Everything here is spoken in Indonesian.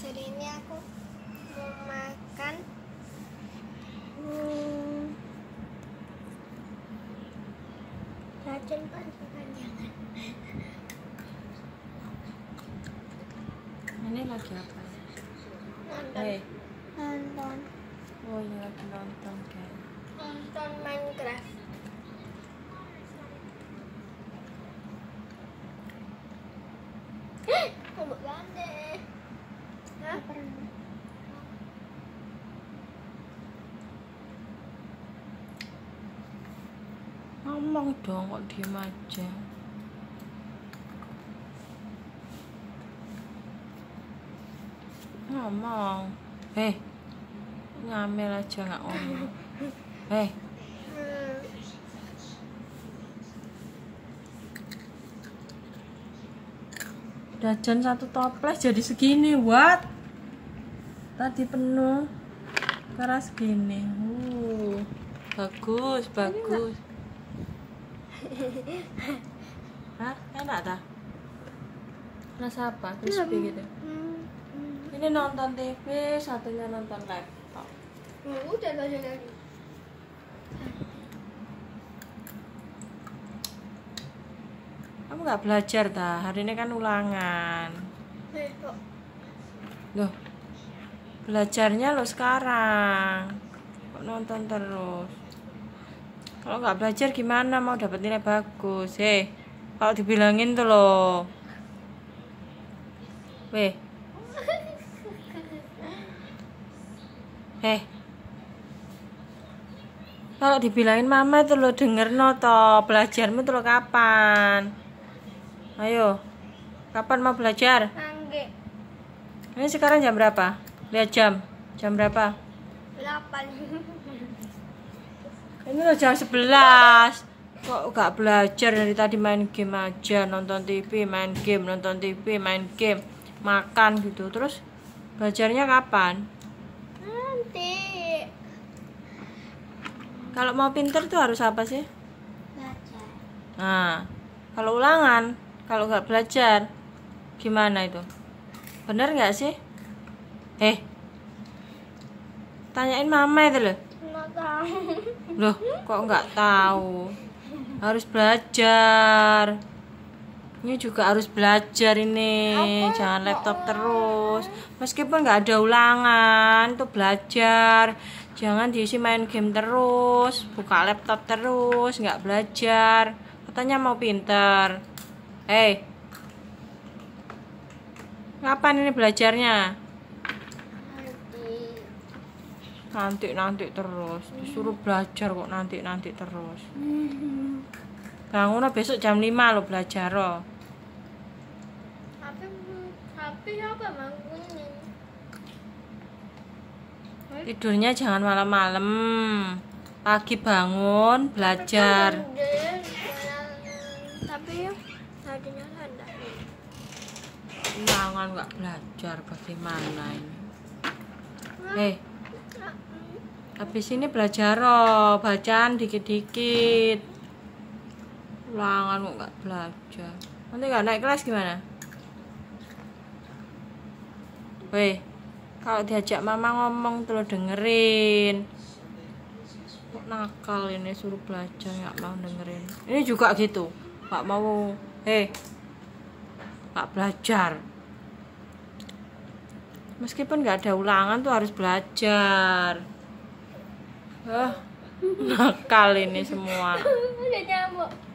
Jadi ini aku mau makan racun panjangan. Ini lagi apa? Nonton. Nonton. Oh ini lagi nonton kayak. Nonton Minecraft. Bubuk gande. Hah? Ngomong dong, kok diem aja. Ngomong. Ngambil aja nggak ngomong. Jajan satu toples jadi segini, what? Tadi penuh, karena segini. Bagus, bagus. Hah, enak dah? Rasa apa? Crispy gitu. Ini nonton TV, satunya nonton laptop. Udah belajar lagi. Kamu nggak belajar dah, hari ini kan ulangan. Kok Loh, belajarnya lo sekarang. Kok nonton terus? Kalau nggak belajar gimana mau dapat nilai bagus? Kalau dibilangin tuh lo. Kalau dibilangin mama tuh lo denger no toh, belajarmu tuh lo kapan? Ayo, kapan mau belajar? Angge. Ini sekarang jam berapa? Lihat jam berapa? 8. Ini udah jam 11. Kok gak belajar dari tadi, main game aja, nonton TV, main game, nonton TV, main game, makan gitu. Terus belajarnya kapan? Nanti Kalau mau pinter tuh harus apa sih? belajar. Nah, kalau ulangan, kalau nggak belajar, gimana itu? Bener nggak sih? Tanyain mama itu loh. Nggak tahu. Loh, kok nggak tahu? Harus belajar. Ini juga harus belajar ini. Jangan laptop terus. Meskipun nggak ada ulangan, tuh belajar. Jangan diisi main game terus, buka laptop terus, nggak belajar. Katanya mau pinter. Kapan ini belajarnya? Nanti terus. Disuruh belajar kok nanti terus. Bangun besok jam 5 lo belajar lo. Tapi apa bangunin? Tidurnya jangan malam-malam. Pagi bangun belajar. Tapi tadinya ada. Jangan nggak belajar, bagaimana ini? Habis ini belajar loh, bacaan dikit-dikit. Ulangan kok nggak belajar. Nanti nggak naik kelas gimana? Kalau diajak mama ngomong tuh lo dengerin. Kok nakal ini, suruh belajar nggak mau dengerin. Ini juga gitu, nggak mau. Nggak belajar. Meskipun nggak ada ulangan tuh harus belajar. Nakal ini semua. Udah nyamuk.